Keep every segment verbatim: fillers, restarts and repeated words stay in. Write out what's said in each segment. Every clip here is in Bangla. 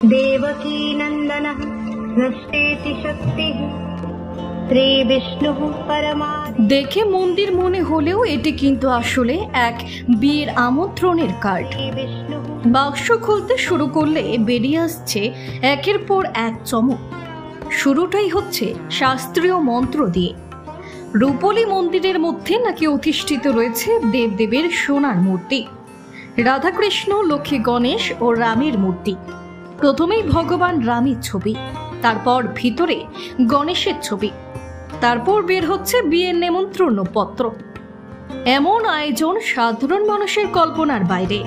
देवकी नंदनः नष्टेति शक्तिः श्री विष्णु परमा। দেখে মন্দির মনে হলেও এটি কিন্তু আসলে এক বিয়ের আমন্ত্রণের কার্ড। বাক্স খুলতে শুরু করলে বেরিয়ে আসছে একের পর এক চমক। শুরুটাই হচ্ছে শাস্ত্রীয় মন্ত্র দিয়ে। রূপলী মন্দিরের মধ্যে নাকি অধিষ্ঠিত রয়েছে দেবদেবের সোনার মূর্তি, রাধাকৃষ্ণ, লক্ষ্মী, গণেশ ও রামের মূর্তি। প্রথমেই ভগবান রামের ছবি, তারপর ভিতরে গণেশের ছবি, তারপর বের হচ্ছে বিয়ের নেমন্ত্রণ পত্র। এমন আয়োজন সাধারণ মানুষের কল্পনার বাইরে।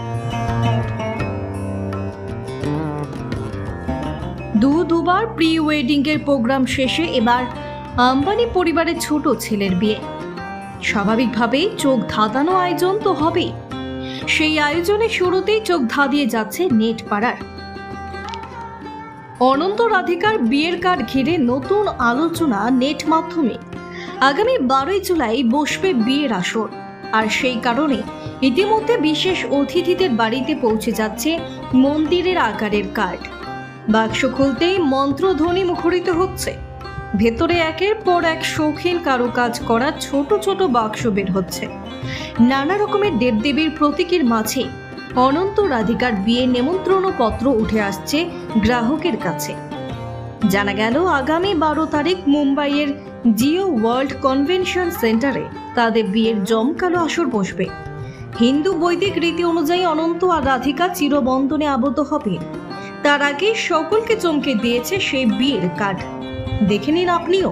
দু দুবার প্রি ওয়েডিং এর প্রোগ্রাম শেষে এবার আম্বানি পরিবারের ছোট ছেলের বিয়ে। স্বাভাবিকভাবেই চোখ ধাঁধানো আয়োজন তো হবেই। সেই আয়োজনে শুরুতেই চোখ ধাঁধিয়ে যাচ্ছে নেট পাড়ার। অনন্ত রাধিকার বিয়ের কার্ড ঘিরে নতুন আলোচনা নেট মাধ্যমে। আগামী বারোই জুলাই বসবে বিয়ের আসর, আর সেই কারণে ইতিমধ্যে বিশেষ অতিথিদের বাড়িতে পৌঁছে যাচ্ছে মন্দিরের আকারের কার্ড। বাক্স খুলতেই মন্ত্রধ্বনি মুখরিত হচ্ছে। ভেতরে একের পর এক শৌখিন কারুকাজ করা ছোট ছোট বাক্স বের হচ্ছে। নানা রকমের দেবদেবীর প্রতীকের মাঝে অনন্ত রাধিকার বিয়ে নেমন্ত্রণ পত্র উঠে আসছে গ্রাহকের কাছে। জানা গেল আগামী বারো তারিখ মুম্বাইয়ের জিও ওয়ার্ল্ড কনভেনশন সেন্টারে তাদের বিয়ের জমকালো আসর বসবে। হিন্দু বৈদিক রীতি অনুযায়ী অনন্ত আর রাধিকা চিরবন্ধনে আবদ্ধ হবে। তার আগে সকলকে চমকে দিয়েছে সেই বিয়ের কার্ড। দেখে নিন আপনিও।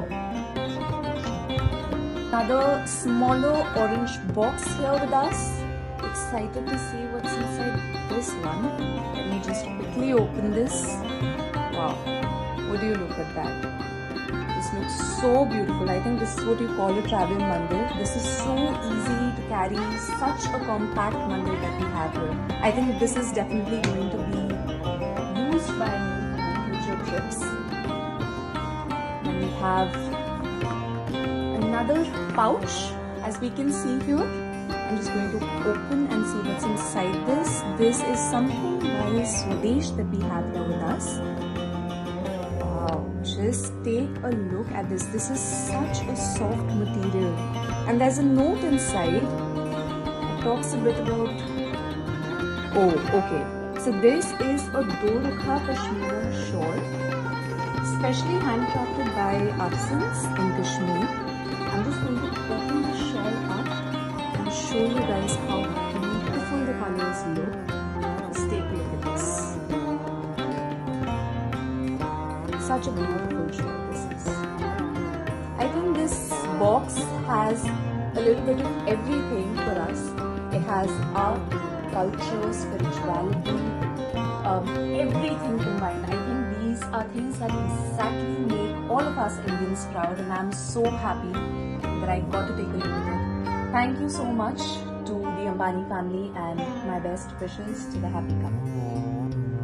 Another smaller orange box here with us. Excited to see what's inside this one. Let me just quickly open this. Wow, would you look at that? This looks so beautiful. I think this is what you call a travel mandir. This is so easy to carry, such a compact mandir that we have here. I think this is definitely going to be used by future trips. And we have another pouch, as we can see here. I'm just going to open and see what's inside this. This is something very Swedish that we have here with us. Wow, just take a look at this. This is such a soft material. And there's a note inside that talks a bit about... Oh, okay. So this is a Dorakha Kashmir shawl, specially handcrafted by artisans in Kashmir. I'm just going to open the shawl up and show you guys how beautiful the colors look. Let's take a look at this. Such a beautiful shawl this is. I think this box has a little bit of everything for us. It has art, culture, spirituality, um, everything combined. I think these are things that exactly make all of us Indians proud, and I'm so happy that I got to take a look at it. Thank you so much to the Ambani family, and my best wishes to the happy couple.